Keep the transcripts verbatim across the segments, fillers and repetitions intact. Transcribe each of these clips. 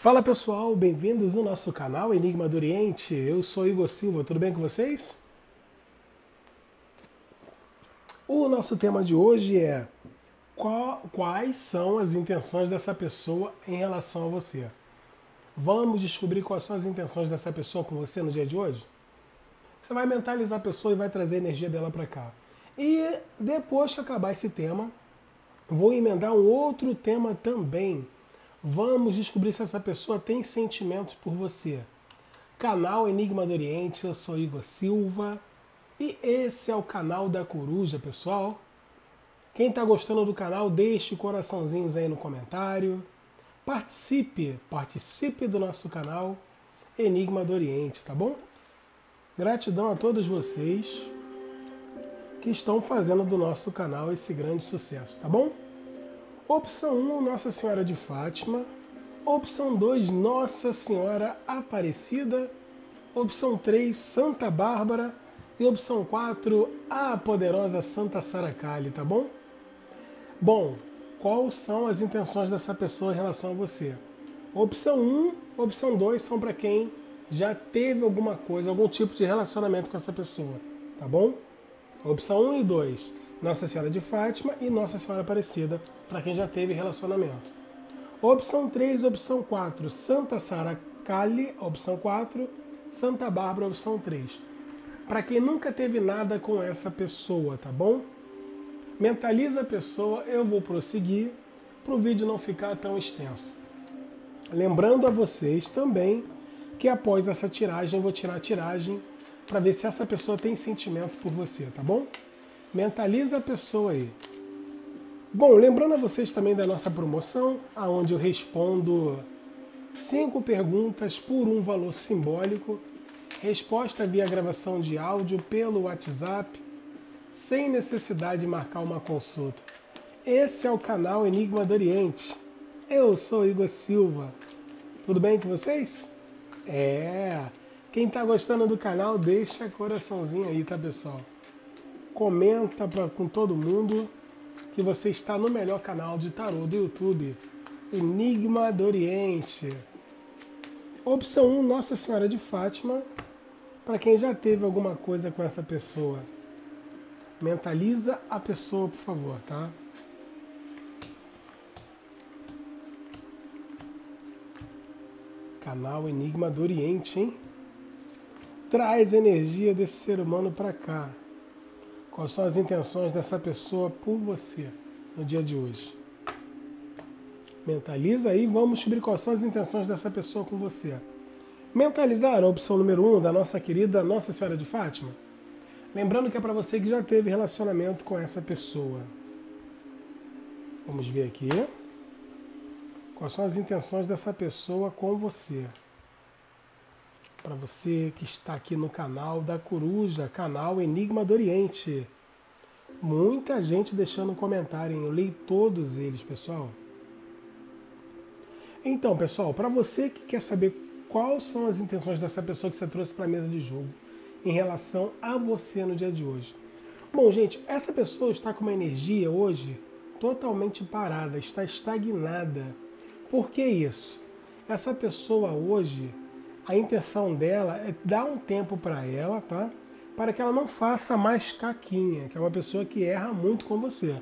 Fala pessoal, bem-vindos ao nosso canal Enigma do Oriente. Eu sou Igor Silva, tudo bem com vocês? O nosso tema de hoje é qual, quais são as intenções dessa pessoa em relação a você? Vamos descobrir quais são as intenções dessa pessoa com você no dia de hoje? Você vai mentalizar a pessoa e vai trazer a energia dela para cá. E depois que acabar esse tema, vou emendar um outro tema também. Vamos descobrir se essa pessoa tem sentimentos por você. Canal Enigma do Oriente, eu sou Igor Silva e esse é o canal da Coruja, pessoal. Quem está gostando do canal, deixe coraçãozinhos aí no comentário. Participe, participe do nosso canal Enigma do Oriente, tá bom? Gratidão a todos vocês que estão fazendo do nosso canal esse grande sucesso, tá bom? Opção um, Nossa Senhora de Fátima. Opção dois, Nossa Senhora Aparecida. Opção três, Santa Bárbara. E opção quatro, a poderosa Santa Sara Kali, tá bom? Bom, quais são as intenções dessa pessoa em relação a você? Opção um, opção dois são para quem já teve alguma coisa, algum tipo de relacionamento com essa pessoa, tá bom? Opção um e dois, Nossa Senhora de Fátima e Nossa Senhora Aparecida, para quem já teve relacionamento. Opção três, opção quatro, Santa Sara Kali, opção quatro, Santa Bárbara, opção três. Para quem nunca teve nada com essa pessoa, tá bom? Mentaliza a pessoa, eu vou prosseguir para o vídeo não ficar tão extenso. Lembrando a vocês também que após essa tiragem, eu vou tirar a tiragem para ver se essa pessoa tem sentimento por você, tá bom? Mentaliza a pessoa aí. Bom, lembrando a vocês também da nossa promoção, onde eu respondo cinco perguntas por um valor simbólico, resposta via gravação de áudio pelo WhatsApp, sem necessidade de marcar uma consulta. Esse é o canal Enigma do Oriente. Eu sou Igor Silva. Tudo bem com vocês? É. Quem está gostando do canal, deixa coraçãozinho aí, tá, pessoal? Comenta pra, com todo mundo que você está no melhor canal de tarô do YouTube, Enigma do Oriente. Opção um, Nossa Senhora de Fátima, para quem já teve alguma coisa com essa pessoa. Mentaliza a pessoa, por favor, tá? Canal Enigma do Oriente, hein? Traz a energia desse ser humano para cá. Quais são as intenções dessa pessoa por você no dia de hoje? Mentaliza aí, vamos descobrir quais são as intenções dessa pessoa com você. Mentalizar a opção número um da nossa querida Nossa Senhora de Fátima. Lembrando que é para você que já teve relacionamento com essa pessoa. Vamos ver aqui. Quais são as intenções dessa pessoa com você? Para você que está aqui no canal da Coruja, canal Enigma do Oriente. Muita gente deixando um comentário, hein? Eu li todos eles, pessoal. Então, pessoal, para você que quer saber quais são as intenções dessa pessoa que você trouxe para a mesa de jogo em relação a você no dia de hoje. Bom, gente, essa pessoa está com uma energia hoje totalmente parada, está estagnada. Por que isso? Essa pessoa hoje, a intenção dela é dar um tempo para ela, tá? Para que ela não faça mais caquinha, que é uma pessoa que erra muito com você.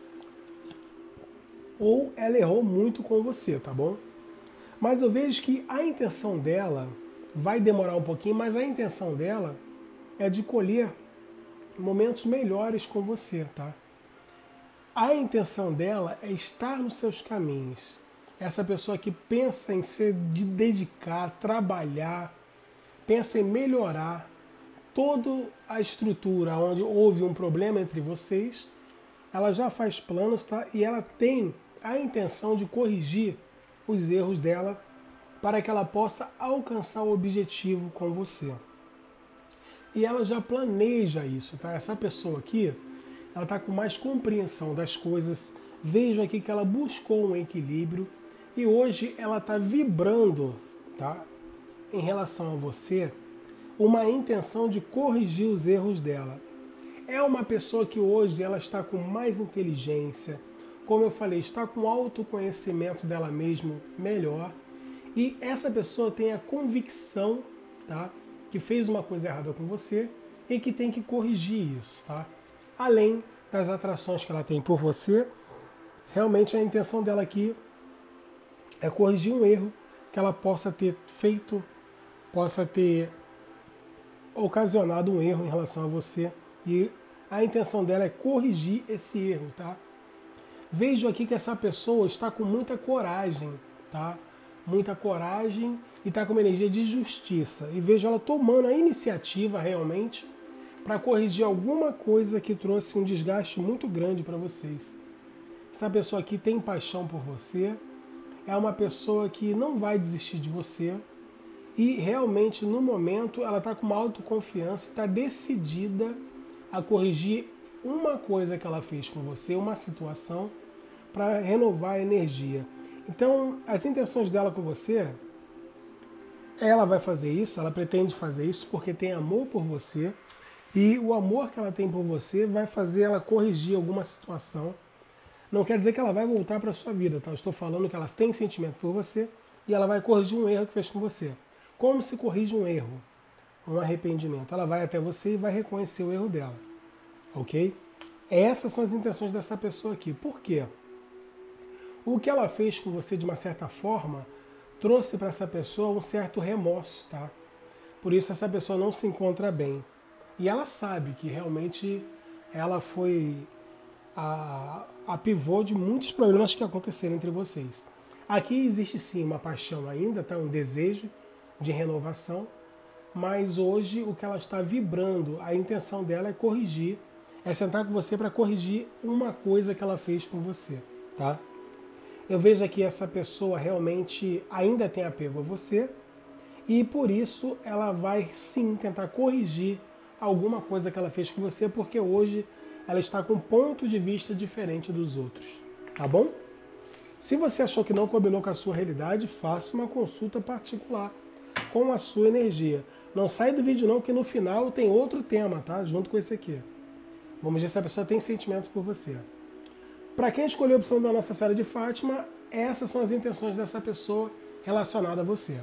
Ou ela errou muito com você, tá bom? Mas eu vejo que a intenção dela vai demorar um pouquinho, mas a intenção dela é de colher momentos melhores com você, tá? A intenção dela é estar nos seus caminhos. Essa pessoa que pensa em se dedicar, trabalhar, pensa em melhorar toda a estrutura onde houve um problema entre vocês, ela já faz planos, tá? E ela tem a intenção de corrigir os erros dela para que ela possa alcançar o objetivo com você. E ela já planeja isso, tá? Essa pessoa aqui, ela está com mais compreensão das coisas. Vejo aqui que ela buscou um equilíbrio e hoje ela está vibrando, tá? Em relação a você, uma intenção de corrigir os erros dela. É uma pessoa que hoje ela está com mais inteligência, como eu falei, está com autoconhecimento dela mesma melhor E essa pessoa tem a convicção, tá, que fez uma coisa errada com você e que tem que corrigir isso, tá? Além das atrações que ela tem por você, realmente a intenção dela aqui é corrigir um erro que ela possa ter feito, possa ter ocasionado um erro em relação a você, e a intenção dela é corrigir esse erro, tá? Vejo aqui que essa pessoa está com muita coragem, tá? Muita coragem e está com uma energia de justiça. E vejo ela tomando a iniciativa realmente para corrigir alguma coisa que trouxe um desgaste muito grande para vocês. Essa pessoa aqui tem paixão por você, é uma pessoa que não vai desistir de você e realmente no momento ela está com uma autoconfiança, está decidida a corrigir uma coisa que ela fez com você, uma situação, para renovar a energia. Então, as intenções dela com você, ela vai fazer isso, ela pretende fazer isso porque tem amor por você, e o amor que ela tem por você vai fazer ela corrigir alguma situação. Não quer dizer que ela vai voltar para a sua vida, tá? Eu estou falando que ela tem sentimento por você e ela vai corrigir um erro que fez com você. Como se corrige um erro? Um arrependimento. Ela vai até você e vai reconhecer o erro dela. Ok? Essas são as intenções dessa pessoa aqui. Por quê? O que ela fez com você de uma certa forma trouxe para essa pessoa um certo remorso, tá? Por isso essa pessoa não se encontra bem. E ela sabe que realmente ela foi a, a pivô de muitos problemas que aconteceram entre vocês. Aqui existe sim uma paixão ainda, tá? Um desejo de renovação, mas hoje o que ela está vibrando, a intenção dela é corrigir, é sentar com você para corrigir uma coisa que ela fez com você, tá? Eu vejo aqui essa pessoa realmente ainda tem apego a você e por isso ela vai sim tentar corrigir alguma coisa que ela fez com você, porque hoje ela está com um ponto de vista diferente dos outros, tá bom? Se você achou que não combinou com a sua realidade, faça uma consulta particular com a sua energia. Não sai do vídeo não, que no final tem outro tema, tá? Junto com esse aqui. Vamos ver se a pessoa tem sentimentos por você. Para quem escolheu a opção da Nossa Senhora de Fátima, essas são as intenções dessa pessoa relacionada a você.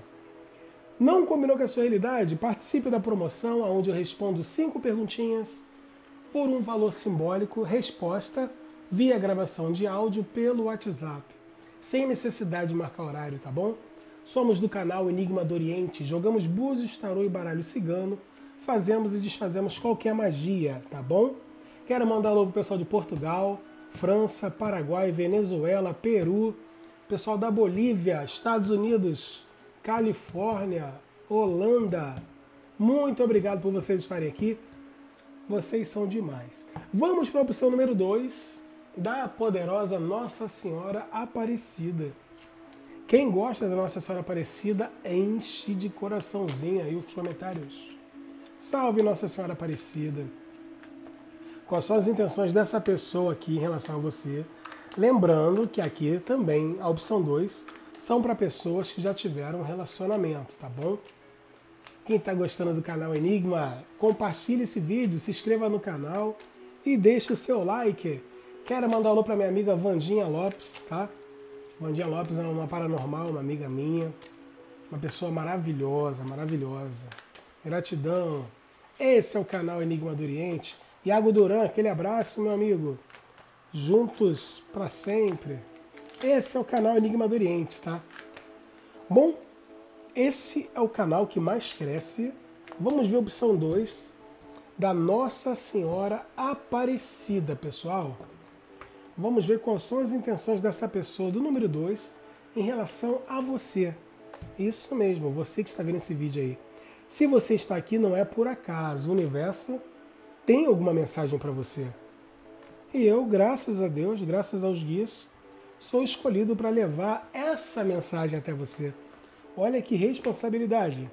Não combinou com a sua realidade? Participe da promoção, onde eu respondo cinco perguntinhas por um valor simbólico, resposta via gravação de áudio pelo WhatsApp, sem necessidade de marcar horário, tá bom? Somos do canal Enigma do Oriente, jogamos búzios, tarô e baralho cigano, fazemos e desfazemos qualquer magia, tá bom? Quero mandar alô pro pessoal de Portugal, França, Paraguai, Venezuela, Peru, pessoal da Bolívia, Estados Unidos, Califórnia, Holanda. Muito obrigado por vocês estarem aqui. Vocês são demais. Vamos para a opção número dois, da poderosa Nossa Senhora Aparecida. Quem gosta da Nossa Senhora Aparecida, enche de coraçãozinho aí os comentários. Salve Nossa Senhora Aparecida. Quais são as intenções dessa pessoa aqui em relação a você? Lembrando que aqui também a opção dois são para pessoas que já tiveram um relacionamento, tá bom? Quem está gostando do canal Enigma, compartilhe esse vídeo, se inscreva no canal e deixe o seu like. Quero mandar um alô para minha amiga Vandinha Lopes, tá? Vandinha Lopes é uma paranormal, uma amiga minha, uma pessoa maravilhosa, maravilhosa. Gratidão. Esse é o canal Enigma do Oriente. Iago Duran, aquele abraço, meu amigo. Juntos para sempre. Esse é o canal Enigma do Oriente, tá? Bom, esse é o canal que mais cresce. Vamos ver a opção dois da Nossa Senhora Aparecida, pessoal. Vamos ver quais são as intenções dessa pessoa do número dois em relação a você. Isso mesmo, você que está vendo esse vídeo aí. Se você está aqui, não é por acaso. O universo tem alguma mensagem para você. E eu, graças a Deus, graças aos guias, sou escolhido para levar essa mensagem até você. Olha que responsabilidade.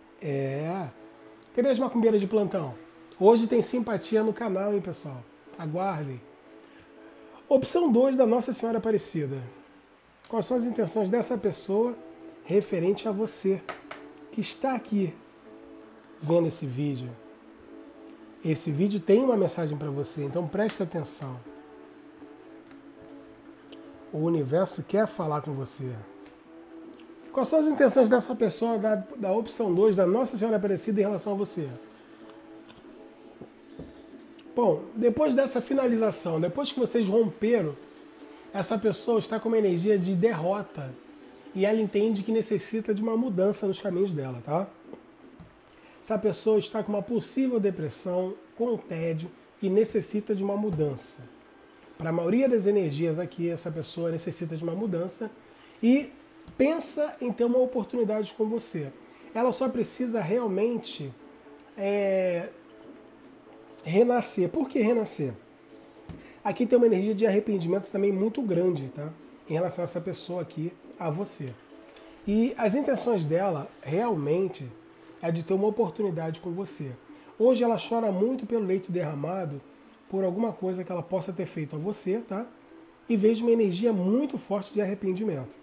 É. Cadê as macumbeiras de plantão? Hoje tem simpatia no canal, hein, pessoal? Aguardem. Opção dois da Nossa Senhora Aparecida. Quais são as intenções dessa pessoa referente a você que está aqui vendo esse vídeo? Esse vídeo tem uma mensagem para você, então preste atenção. O universo quer falar com você. Quais são as intenções dessa pessoa, da, da opção dois, da Nossa Senhora Aparecida em relação a você? Bom, depois dessa finalização, depois que vocês romperam, essa pessoa está com uma energia de derrota e ela entende que necessita de uma mudança nos caminhos dela, tá? Essa pessoa está com uma possível depressão, com tédio e necessita de uma mudança. Para a maioria das energias aqui, essa pessoa necessita de uma mudança e pensa em ter uma oportunidade com você. Ela só precisa realmente é, renascer. Por que renascer? Aqui tem uma energia de arrependimento também muito grande, tá? Em relação a essa pessoa aqui, a você. E as intenções dela realmente é de ter uma oportunidade com você. Hoje ela chora muito pelo leite derramado, por alguma coisa que ela possa ter feito a você, tá? E vejo uma energia muito forte de arrependimento.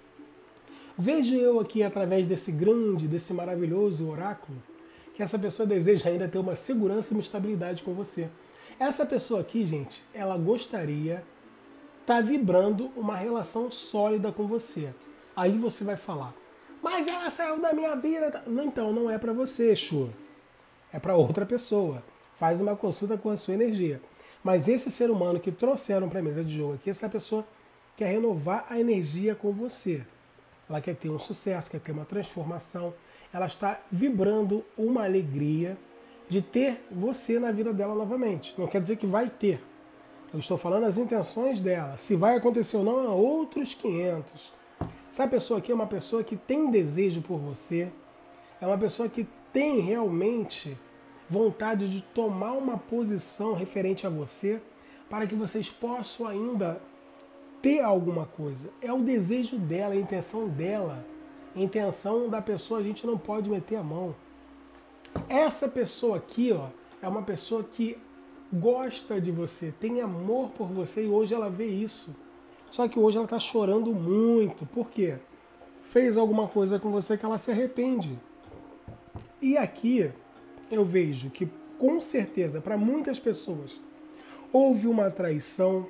Vejo eu aqui, através desse grande, desse maravilhoso oráculo, que essa pessoa deseja ainda ter uma segurança e uma estabilidade com você. Essa pessoa aqui, gente, ela gostaria tá vibrando uma relação sólida com você. Aí você vai falar, mas ela saiu da minha vida. Não, então, não é para você, Chu. É para outra pessoa. Faz uma consulta com a sua energia. Mas esse ser humano que trouxeram para a mesa de jogo aqui, essa pessoa quer renovar a energia com você. Ela quer ter um sucesso, quer ter uma transformação. Ela está vibrando uma alegria de ter você na vida dela novamente. Não quer dizer que vai ter. Eu estou falando as intenções dela. Se vai acontecer ou não, é outros quinhentos. Essa pessoa aqui é uma pessoa que tem desejo por você. É uma pessoa que tem realmente vontade de tomar uma posição referente a você para que vocês possam ainda ter alguma coisa. É o desejo dela, a intenção dela. A intenção da pessoa a gente não pode meter a mão. Essa pessoa aqui, ó, é uma pessoa que gosta de você, tem amor por você e hoje ela vê isso. Só que hoje ela está chorando muito. Por quê? Fez alguma coisa com você que ela se arrepende. E aqui eu vejo que, com certeza, para muitas pessoas, houve uma traição,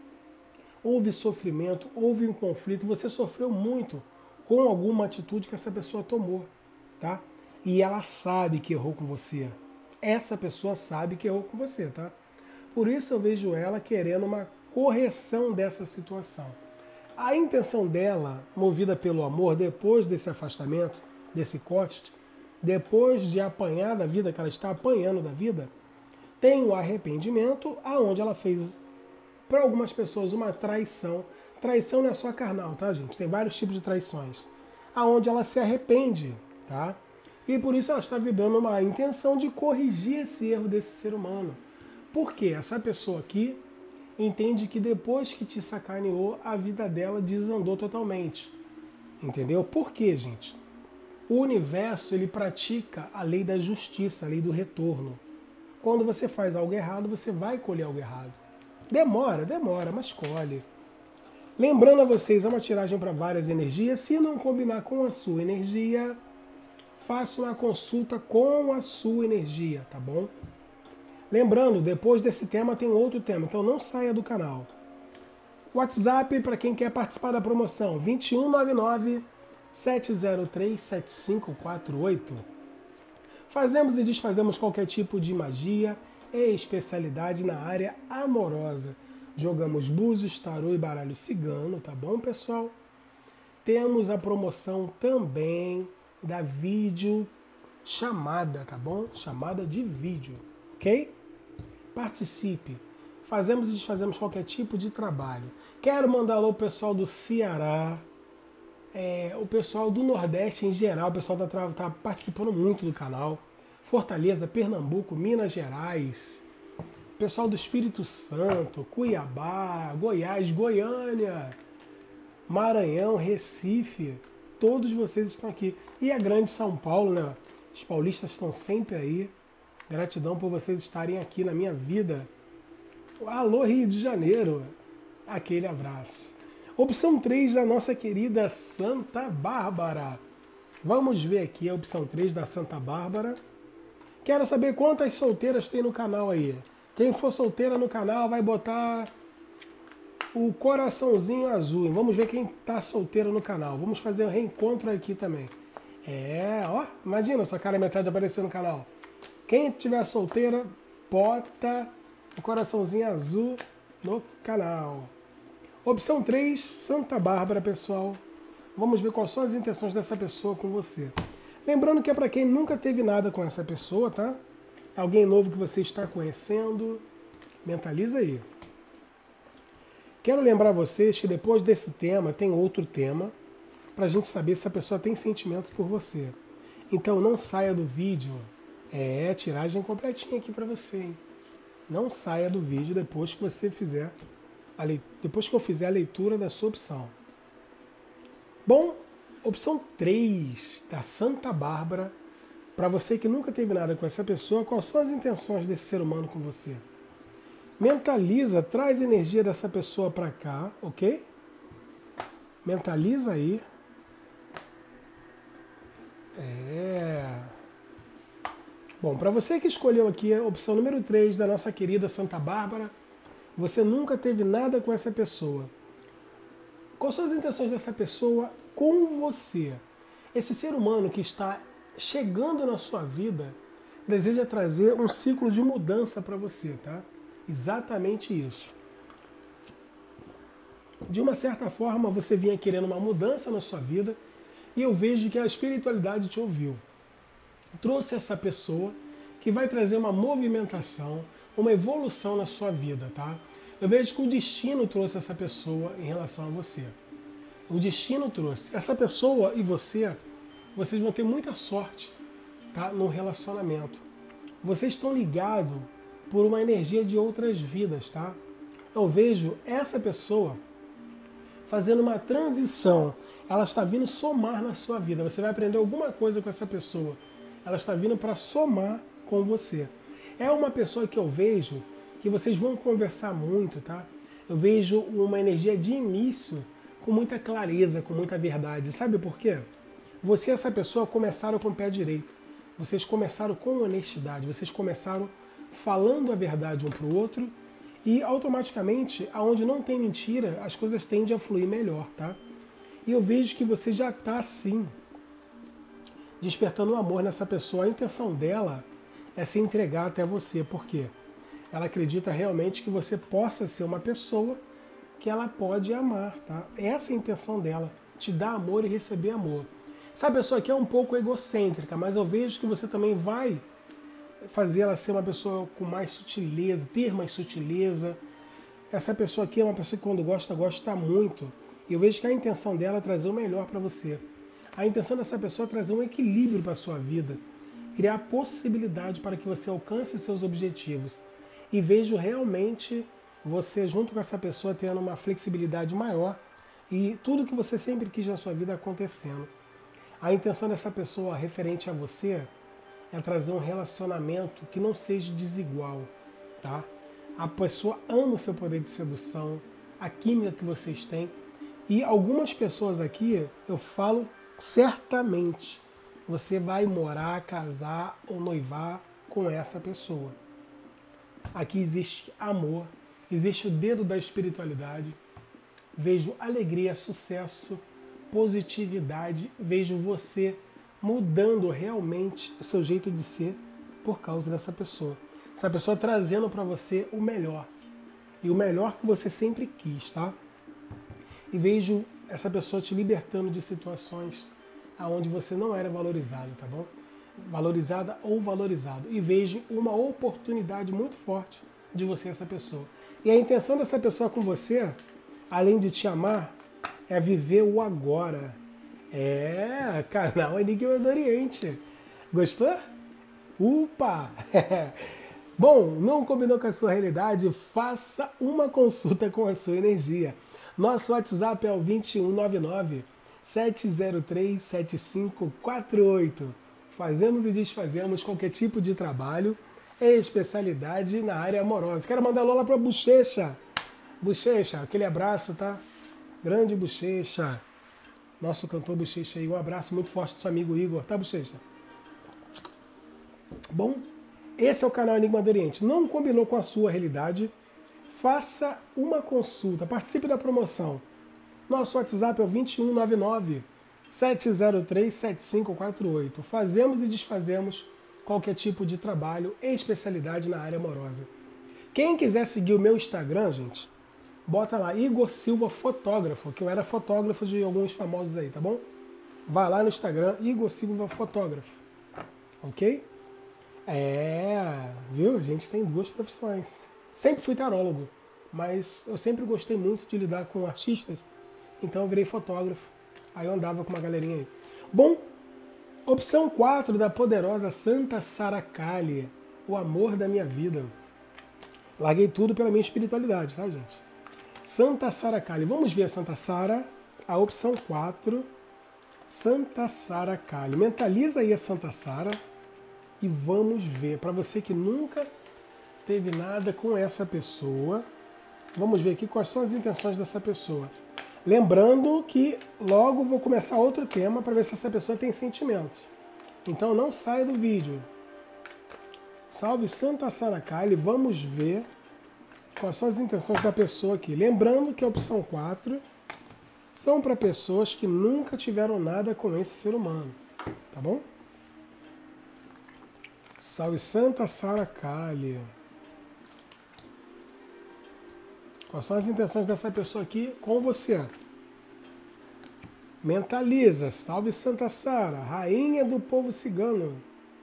houve sofrimento, houve um conflito, você sofreu muito com alguma atitude que essa pessoa tomou, tá? E ela sabe que errou com você. Essa pessoa sabe que errou com você, tá? Por isso eu vejo ela querendo uma correção dessa situação. A intenção dela, movida pelo amor, depois desse afastamento, desse corte, depois de apanhar da vida, que ela está apanhando da vida, tem o arrependimento, aonde ela fez, para algumas pessoas, uma traição. Traição não é só carnal, tá, gente? Tem vários tipos de traições. Aonde ela se arrepende, tá? E por isso ela está vibrando uma intenção de corrigir esse erro desse ser humano. Por quê? Essa pessoa aqui entende que depois que te sacaneou, a vida dela desandou totalmente. Entendeu? Por quê, gente? O universo, ele pratica a lei da justiça, a lei do retorno. Quando você faz algo errado, você vai colher algo errado. Demora, demora, mas colhe. Lembrando a vocês, é uma tiragem para várias energias. Se não combinar com a sua energia, faça uma consulta com a sua energia, tá bom? Lembrando, depois desse tema tem outro tema, então não saia do canal. WhatsApp para quem quer participar da promoção, vinte e um nove nove, sete zero três, sete cinco quatro oito. Fazemos e desfazemos qualquer tipo de magia e especialidade na área amorosa. Jogamos búzios, tarô e baralho cigano, tá bom, pessoal? Temos a promoção também da vídeo chamada, tá bom? Chamada de vídeo, ok? Participe. Fazemos e desfazemos qualquer tipo de trabalho. Quero mandar alô pro pessoal do Ceará, é, o pessoal do Nordeste em geral, o pessoal está tá participando muito do canal. Fortaleza, Pernambuco, Minas Gerais, pessoal do Espírito Santo, Cuiabá, Goiás, Goiânia, Maranhão, Recife, todos vocês estão aqui. E a grande São Paulo, né? Os paulistas estão sempre aí. Gratidão por vocês estarem aqui na minha vida. Alô, Rio de Janeiro. Aquele abraço. Opção três da nossa querida Santa Bárbara. Vamos ver aqui a opção três da Santa Bárbara. Quero saber quantas solteiras tem no canal aí. Quem for solteira no canal vai botar o coraçãozinho azul. Vamos ver quem tá solteiro no canal. Vamos fazer um reencontro aqui também. É, ó, imagina sua cara metade aparecer no canal. Quem estiver solteira, bota o coraçãozinho azul no canal. Opção três, Santa Bárbara, pessoal. Vamos ver quais são as intenções dessa pessoa com você. Lembrando que é para quem nunca teve nada com essa pessoa, tá? Alguém novo que você está conhecendo. Mentaliza aí. Quero lembrar vocês que depois desse tema tem outro tema para a gente saber se a pessoa tem sentimentos por você. Então não saia do vídeo. É, tiragem completinha aqui para você, hein? Não saia do vídeo depois que você fizer a leitura, depois que eu fizer a leitura da sua opção. Bom, opção três da Santa Bárbara. Para você que nunca teve nada com essa pessoa, quais são as intenções desse ser humano com você? Mentaliza, traz a energia dessa pessoa para cá, ok? Mentaliza aí. É. Bom, para você que escolheu aqui a opção número três da nossa querida Santa Bárbara, você nunca teve nada com essa pessoa. Quais são as intenções dessa pessoa com você? Esse ser humano que está chegando na sua vida deseja trazer um ciclo de mudança para você, tá? Exatamente isso. De uma certa forma, você vinha querendo uma mudança na sua vida e eu vejo que a espiritualidade te ouviu. Trouxe essa pessoa que vai trazer uma movimentação, uma evolução na sua vida, tá? Eu vejo que o destino trouxe essa pessoa em relação a você. O destino trouxe. Essa pessoa e você, vocês vão ter muita sorte, tá? No relacionamento. Vocês estão ligados por uma energia de outras vidas, tá? Eu vejo essa pessoa fazendo uma transição. Ela está vindo somar na sua vida. Você vai aprender alguma coisa com essa pessoa. Ela está vindo para somar com você. É uma pessoa que eu vejo que vocês vão conversar muito, tá? Eu vejo uma energia de início com muita clareza, com muita verdade. Sabe por quê? Você e essa pessoa começaram com o pé direito. Vocês começaram com honestidade. Vocês começaram falando a verdade um para o outro e automaticamente, aonde não tem mentira, as coisas tendem a fluir melhor, tá? E eu vejo que você já está assim, despertando o amor nessa pessoa. A intenção dela é se entregar até você. Por quê? Ela acredita realmente que você possa ser uma pessoa que ela pode amar, tá? Essa é a intenção dela, te dar amor e receber amor. Essa pessoa aqui é um pouco egocêntrica, mas eu vejo que você também vai fazer ela ser uma pessoa com mais sutileza, ter mais sutileza. Essa pessoa aqui é uma pessoa que quando gosta, gosta muito. E eu vejo que a intenção dela é trazer o melhor para você. A intenção dessa pessoa é trazer um equilíbrio para a sua vida, criar possibilidade para que você alcance seus objetivos. E vejo realmente você, junto com essa pessoa, tendo uma flexibilidade maior e tudo que você sempre quis na sua vida acontecendo. A intenção dessa pessoa referente a você é trazer um relacionamento que não seja desigual, tá? A pessoa ama o seu poder de sedução, a química que vocês têm. E algumas pessoas aqui, eu falo certamente, você vai morar, casar ou noivar com essa pessoa. Aqui existe amor, existe o dedo da espiritualidade. Vejo alegria, sucesso, positividade. Vejo você mudando realmente o seu jeito de ser por causa dessa pessoa. Essa pessoa trazendo para você o melhor. E o melhor que você sempre quis, tá? E vejo essa pessoa te libertando de situações onde você não era valorizado, tá bom? Valorizada ou valorizado. E vejo uma oportunidade muito forte de você essa pessoa. E a intenção dessa pessoa com você, além de te amar, é viver o agora. É, canal Enigma do Oriente. Gostou? Upa! Bom, não combinou com a sua realidade? Faça uma consulta com a sua energia. Nosso WhatsApp é o dois um nove nove, sete zero três, sete cinco quatro oito. Fazemos e desfazemos qualquer tipo de trabalho e especialidade na área amorosa. Quero mandar Lola para Bochecha. Bochecha, aquele abraço, tá? Grande Bochecha. Nosso cantor Bochecha aí. Um abraço muito forte do seu amigo Igor, tá, Bochecha? Bom, esse é o canal Enigma do Oriente. Não combinou com a sua realidade? faça uma consulta, participe da promoção. Nosso WhatsApp é o dois um nove nove, sete zero três, sete cinco quatro oito. Fazemos e desfazemos qualquer tipo de trabalho e especialidade na área amorosa. Quem quiser seguir o meu Instagram, gente, bota lá Igor Silva Fotógrafo, que eu era fotógrafo de alguns famosos aí, tá bom? Vai lá no Instagram, Igor Silva Fotógrafo, ok? É, viu? A gente tem duas profissões. Sempre fui tarólogo, mas eu sempre gostei muito de lidar com artistas, então eu virei fotógrafo. Aí eu andava com uma galerinha aí. Bom, opção quatro da poderosa Santa Sara Kali, o amor da minha vida. Larguei tudo pela minha espiritualidade, tá, gente? Santa Sara Kali. Vamos ver a Santa Sara, a opção quatro. Santa Sara Kali. Mentaliza aí a Santa Sara e vamos ver. Para você que nunca teve nada com essa pessoa, vamos ver aqui quais são as intenções dessa pessoa. Lembrando que logo vou começar outro tema para ver se essa pessoa tem sentimentos. Então não saia do vídeo. Salve Santa Sara Kali, vamos ver quais são as intenções da pessoa aqui. Lembrando que a opção quatro são para pessoas que nunca tiveram nada com esse ser humano, tá bom? Salve Santa Sara Kali. Quais são as intenções dessa pessoa aqui com você? Mentaliza. Salve Santa Sara, rainha do povo cigano.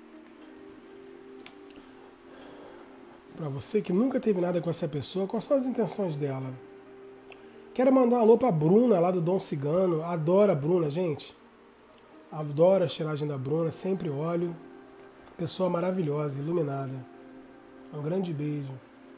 Para você que nunca teve nada com essa pessoa, quais são as intenções dela? Quero mandar um alô para a Bruna, lá do Dom Cigano. Adoro a Bruna, gente. Adoro a tiragem da Bruna, sempre olho. Pessoa maravilhosa, iluminada. Um grande beijo.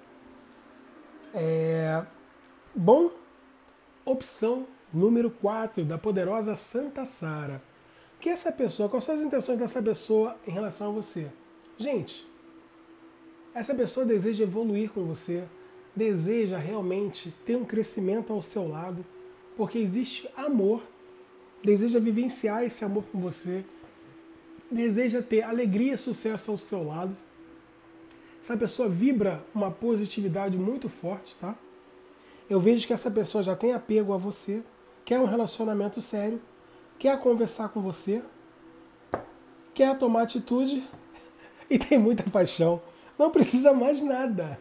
É... Bom, opção número quatro da poderosa Santa Sara. Que essa pessoa, quais são as intenções dessa pessoa em relação a você? Gente, essa pessoa deseja evoluir com você, deseja realmente ter um crescimento ao seu lado, porque existe amor, deseja vivenciar esse amor com você, deseja ter alegria e sucesso ao seu lado. Essa pessoa vibra uma positividade muito forte, tá? Eu vejo que essa pessoa já tem apego a você, quer um relacionamento sério, quer conversar com você, quer tomar atitude e tem muita paixão. Não precisa mais nada.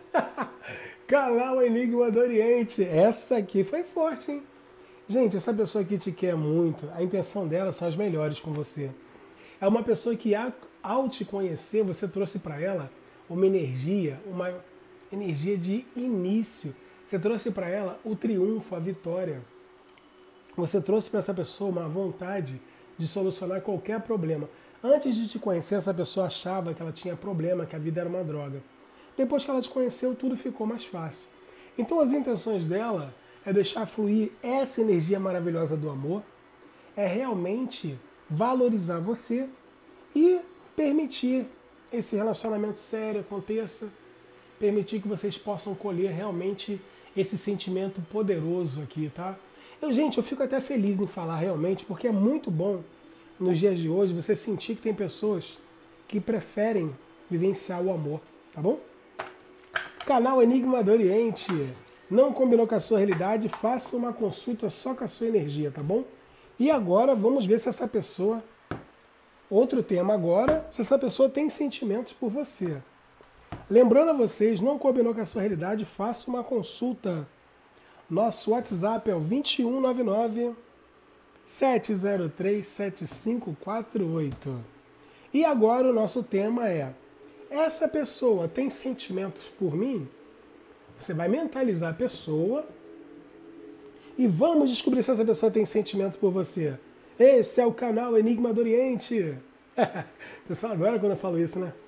Canal Enigma do Oriente. Essa aqui foi forte, hein? Gente, essa pessoa que te quer muito, a intenção dela são as melhores com você. É uma pessoa que, ao te conhecer, você trouxe para ela uma energia, uma energia de início. Você trouxe para ela o triunfo, a vitória. Você trouxe para essa pessoa uma vontade de solucionar qualquer problema. Antes de te conhecer, essa pessoa achava que ela tinha problema, que a vida era uma droga. Depois que ela te conheceu, tudo ficou mais fácil. Então as intenções dela é deixar fluir essa energia maravilhosa do amor, é realmente valorizar você e permitir esse relacionamento sério aconteça, permitir que vocês possam colher realmente esse sentimento poderoso aqui, tá? Eu, gente, eu fico até feliz em falar realmente, porque é muito bom nos dias de hoje você sentir que tem pessoas que preferem vivenciar o amor, tá bom? Canal Enigma do Oriente. Não combinou com a sua realidade? Faça uma consulta só com a sua energia, tá bom? E agora vamos ver se essa pessoa... Outro tema agora, se essa pessoa tem sentimentos por você. Lembrando a vocês, não combinou com a sua realidade? Faça uma consulta. Nosso WhatsApp é o dois um nove nove, sete zero três, sete cinco quatro oito. E agora o nosso tema é: essa pessoa tem sentimentos por mim? Você vai mentalizar a pessoa e vamos descobrir se essa pessoa tem sentimentos por você. Esse é o canal Enigma do Oriente. O pessoal adora quando eu falo isso, né?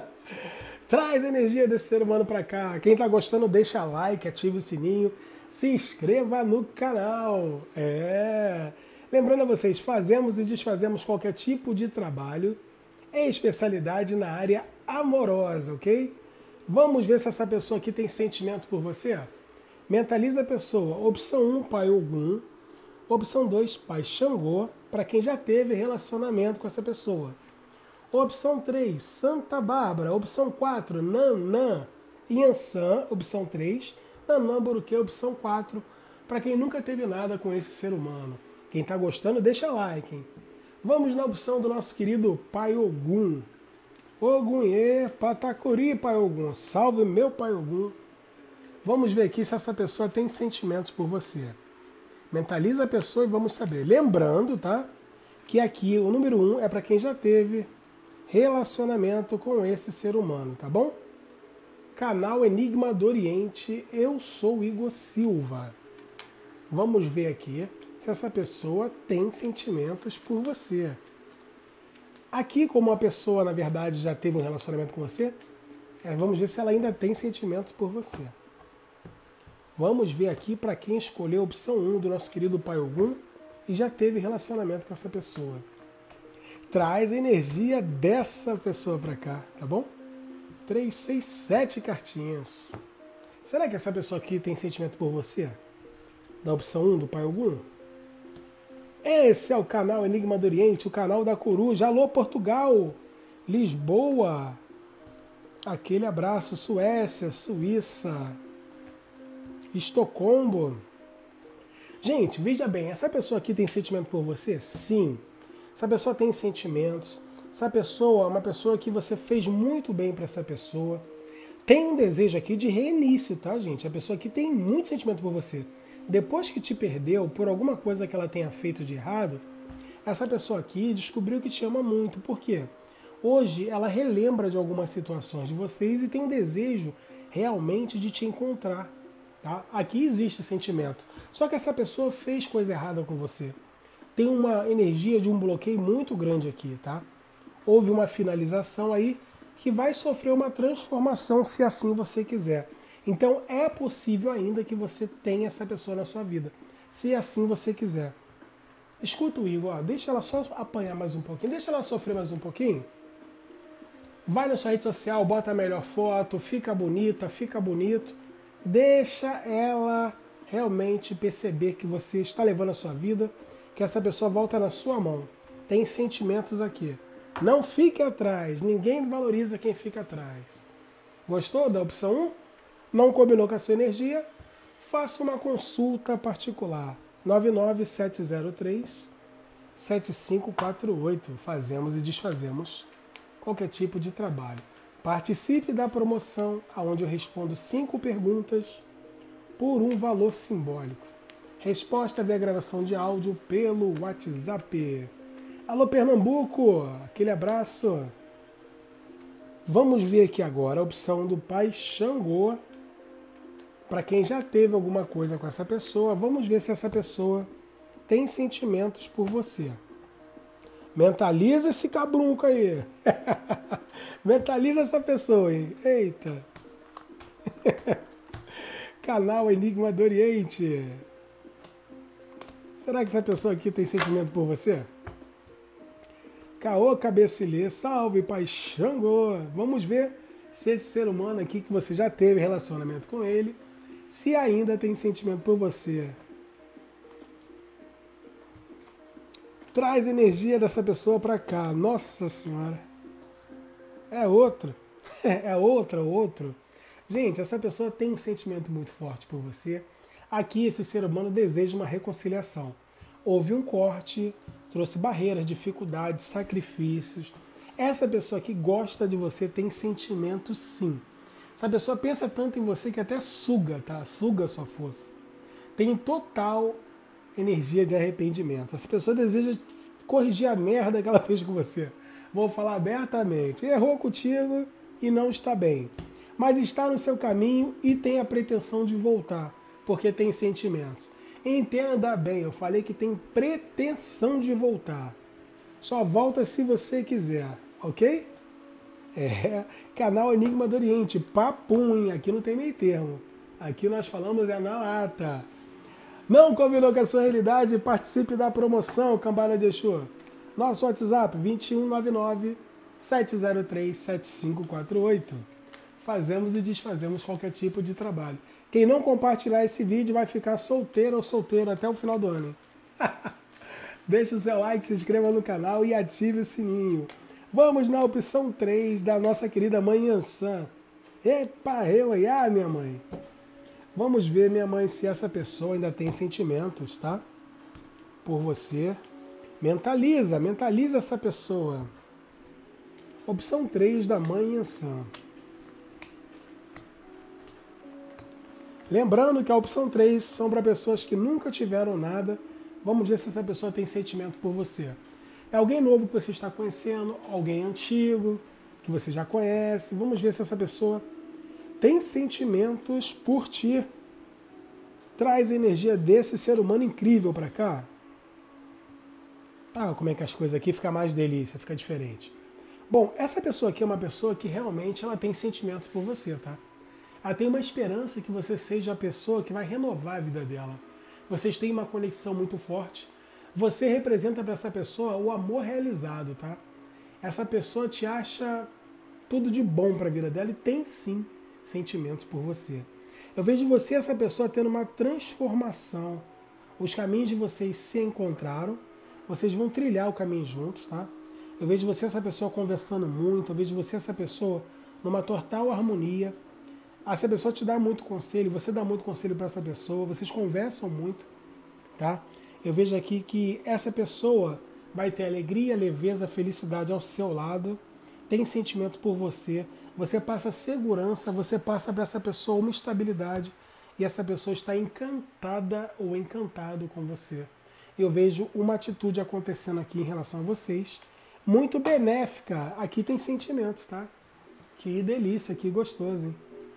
Traz a energia desse ser humano pra cá. Quem tá gostando, deixa like, ative o sininho, se inscreva no canal. É. Lembrando a vocês, fazemos e desfazemos qualquer tipo de trabalho em especialidade na área amorosa, ok? Vamos ver se essa pessoa aqui tem sentimento por você? Mentaliza a pessoa. Opção um, Pai Ogum. Opção dois, Pai Xangô, para quem já teve relacionamento com essa pessoa. Opção três, Santa Bárbara. Opção quatro, Nanã Yansan. Opção três, Nanã Boruquê, opção quatro, para quem nunca teve nada com esse ser humano. Quem está gostando, deixa like, hein? Vamos na opção do nosso querido Pai Ogum. Ogum, e Patacuri, Pai Ogum. Salve meu Pai Ogum. Vamos ver aqui se essa pessoa tem sentimentos por você. Mentaliza a pessoa e vamos saber. Lembrando, tá? Que aqui o número um é para quem já teve relacionamento com esse ser humano, tá bom? Canal Enigma do Oriente, eu sou Igor Silva. Vamos ver aqui se essa pessoa tem sentimentos por você. Aqui, como a pessoa, na verdade, já teve um relacionamento com você, é, vamos ver se ela ainda tem sentimentos por você. Vamos ver aqui para quem escolheu a opção um do nosso querido Pai Ogum e já teve relacionamento com essa pessoa. Traz a energia dessa pessoa para cá, tá bom? três, seis, sete cartinhas. Será que essa pessoa aqui tem sentimento por você? Da opção um do Pai Ogum? Esse é o canal Enigma do Oriente, o canal da Coruja. Alô, Portugal! Lisboa! Aquele abraço, Suécia, Suíça, Estocolmo. Gente, veja bem, essa pessoa aqui tem sentimento por você? Sim. Essa pessoa tem sentimentos. Essa pessoa é uma pessoa que você fez muito bem para essa pessoa. Tem um desejo aqui de reinício, tá, gente? A pessoa aqui tem muito sentimento por você. Depois que te perdeu, por alguma coisa que ela tenha feito de errado, essa pessoa aqui descobriu que te ama muito. Por quê? Hoje ela relembra de algumas situações de vocês e tem um desejo realmente de te encontrar. Tá? Aqui existe sentimento. Só que essa pessoa fez coisa errada com você. Tem uma energia de um bloqueio muito grande aqui, tá? Houve uma finalização aí que vai sofrer uma transformação se assim você quiser. Então é possível ainda que você tenha essa pessoa na sua vida, se assim você quiser. Escuta o Igor, ó, deixa ela só apanhar mais um pouquinho, deixa ela sofrer mais um pouquinho. Vai na sua rede social, bota a melhor foto, fica bonita, fica bonito. Deixa ela realmente perceber que você está levando a sua vida, que essa pessoa volta na sua mão. Tem sentimentos aqui. Não fique atrás, ninguém valoriza quem fica atrás. Gostou da opção um? Não combinou com a sua energia? Faça uma consulta particular. nove nove sete zero três sete cinco quatro oito. Fazemos e desfazemos qualquer tipo de trabalho. Participe da promoção, onde eu respondo cinco perguntas por um valor simbólico. Resposta via gravação de áudio pelo WhatsApp. Alô, Pernambuco! Aquele abraço! Vamos ver aqui agora a opção do Pai Xangô. Para quem já teve alguma coisa com essa pessoa, vamos ver se essa pessoa tem sentimentos por você. Mentaliza esse cabrunco aí. Mentaliza essa pessoa, hein? Eita. Canal Enigma do Oriente. Será que essa pessoa aqui tem sentimento por você? Caô Cabecilê, salve Pai Xangô. Vamos ver se esse ser humano aqui que você já teve relacionamento com ele, se ainda tem sentimento por você. Traz energia dessa pessoa para cá. Nossa Senhora. É outro. É outra, outro. Gente, essa pessoa tem um sentimento muito forte por você. Aqui esse ser humano deseja uma reconciliação. Houve um corte, trouxe barreiras, dificuldades, sacrifícios. Essa pessoa aqui gosta de você, tem sentimento sim. Essa pessoa pensa tanto em você que até suga, tá? Suga a sua força. Tem total energia de arrependimento. Essa pessoa deseja corrigir a merda que ela fez com você. Vou falar abertamente. Errou contigo e não está bem. Mas está no seu caminho e tem a pretensão de voltar, porque tem sentimentos. Entenda bem, eu falei que tem pretensão de voltar. Só volta se você quiser, ok? É, canal Enigma do Oriente, papum, hein? Aqui não tem meio termo. Aqui nós falamos é na lata. Não combinou com a sua realidade? Participe da promoção, Cambada de Exu. Nosso WhatsApp, dois um nove nove sete zero três sete cinco quatro oito. Fazemos e desfazemos qualquer tipo de trabalho. Quem não compartilhar esse vídeo vai ficar solteiro ou solteiro até o final do ano. Deixe o seu like, se inscreva no canal e ative o sininho. Vamos na opção três da nossa querida mãe Ansan. Epa, eu aí, ah, minha mãe. Vamos ver, minha mãe, se essa pessoa ainda tem sentimentos, tá? Por você. Mentaliza, mentaliza essa pessoa. Opção três da mãe Yansan. Lembrando que a opção três são para pessoas que nunca tiveram nada. Vamos ver se essa pessoa tem sentimento por você. É alguém novo que você está conhecendo, alguém antigo que você já conhece. Vamos ver se essa pessoa tem sentimentos por ti. Traz a energia desse ser humano incrível para cá. Ah, como é que as coisas aqui ficam mais delícia, fica diferente. Bom, essa pessoa aqui é uma pessoa que realmente ela tem sentimentos por você, tá? Ela tem uma esperança que você seja a pessoa que vai renovar a vida dela. Vocês têm uma conexão muito forte. Você representa para essa pessoa o amor realizado, tá? Essa pessoa te acha tudo de bom para a vida dela e tem sim sentimentos por você. Eu vejo você, essa pessoa, tendo uma transformação. Os caminhos de vocês se encontraram. Vocês vão trilhar o caminho juntos, tá? Eu vejo você, essa pessoa, conversando muito. Eu vejo você, essa pessoa, numa total harmonia. Essa pessoa te dá muito conselho, você dá muito conselho para essa pessoa. Vocês conversam muito, tá? Eu vejo aqui que essa pessoa vai ter alegria, leveza, felicidade ao seu lado. Tem sentimento por você. Você passa segurança, você passa para essa pessoa uma estabilidade. E essa pessoa está encantada ou encantado com você. Eu vejo uma atitude acontecendo aqui em relação a vocês, muito benéfica. Aqui tem sentimentos, tá? Que delícia, que gostoso, hein?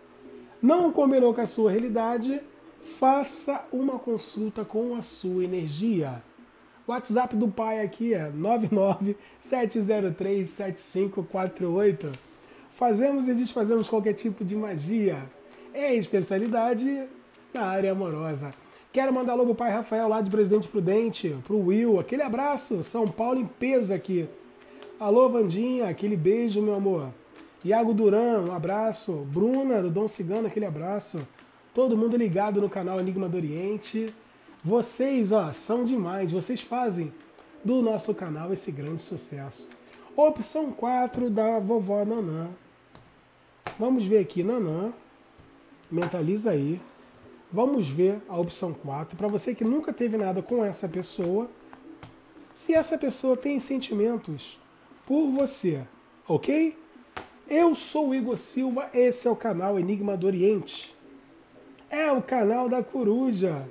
Não combinou com a sua realidade? Faça uma consulta com a sua energia. O WhatsApp do pai aqui é nove nove sete zero três sete cinco quatro oito. Fazemos e desfazemos qualquer tipo de magia. É especialidade na área amorosa. Quero mandar alô pro pai Rafael lá de Presidente Prudente, pro Will, aquele abraço, São Paulo em peso aqui. Alô Vandinha, aquele beijo, meu amor. Iago Duran, um abraço. Bruna, do Dom Cigano, aquele abraço. Todo mundo ligado no canal Enigma do Oriente. Vocês, ó, são demais. Vocês fazem do nosso canal esse grande sucesso. Opção quatro da vovó Nanã. Vamos ver aqui, Nanã. Mentaliza aí. Vamos ver a opção quatro. Para você que nunca teve nada com essa pessoa, se essa pessoa tem sentimentos por você, ok? Eu sou o Igor Silva, esse é o canal Enigma do Oriente. É o canal da coruja.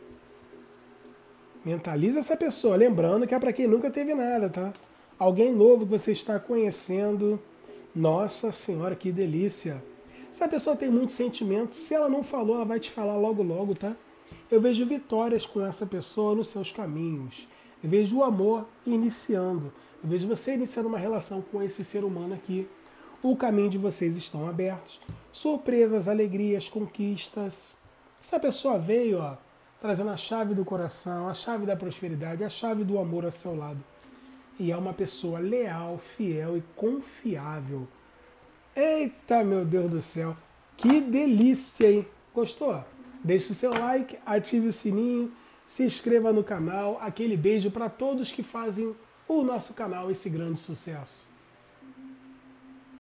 Mentaliza essa pessoa, lembrando que é para quem nunca teve nada, tá? Alguém novo que você está conhecendo. Nossa Senhora, que delícia. Se a pessoa tem muitos sentimentos, se ela não falou, ela vai te falar logo logo, tá? Eu vejo vitórias com essa pessoa nos seus caminhos. Eu vejo o amor iniciando. Eu vejo você iniciando uma relação com esse ser humano aqui. O caminho de vocês estão abertos. Surpresas, alegrias, conquistas. Essa pessoa veio, ó, trazendo a chave do coração, a chave da prosperidade, a chave do amor ao seu lado. E é uma pessoa leal, fiel e confiável. Eita, meu Deus do céu. Que delícia, hein? Gostou? Deixe o seu like, ative o sininho, se inscreva no canal. Aquele beijo para todos que fazem o nosso canal esse grande sucesso.